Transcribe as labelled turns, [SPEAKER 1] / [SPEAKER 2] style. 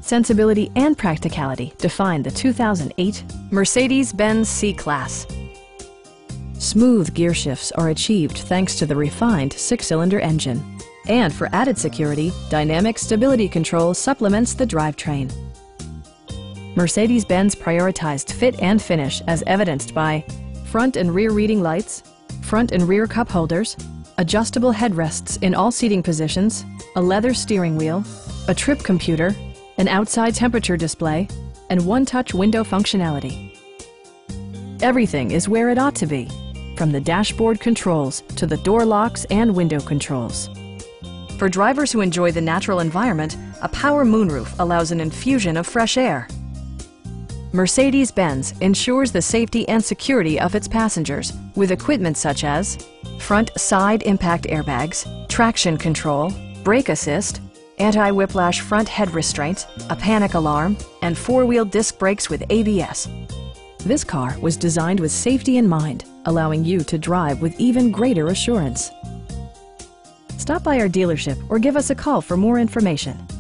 [SPEAKER 1] sensibility, and practicality define the 2008 Mercedes-Benz C-Class. Smooth gear shifts are achieved thanks to the refined six-cylinder engine. And for added security, dynamic stability control supplements the drivetrain. Mercedes-Benz prioritized fit and finish as evidenced by front and rear reading lights, front and rear cup holders, adjustable headrests in all seating positions, a leather steering wheel, a trip computer, an outside temperature display, and one-touch window functionality. Everything is where it ought to be, from the dashboard controls to the door locks and window controls. For drivers who enjoy the natural environment, a power moonroof allows an infusion of fresh air. Mercedes-Benz ensures the safety and security of its passengers with equipment such as front side impact airbags, traction control, brake assist, anti-whiplash front head restraints, a panic alarm, and four-wheel disc brakes with ABS. This car was designed with safety in mind, allowing you to drive with even greater assurance. Stop by our dealership or give us a call for more information.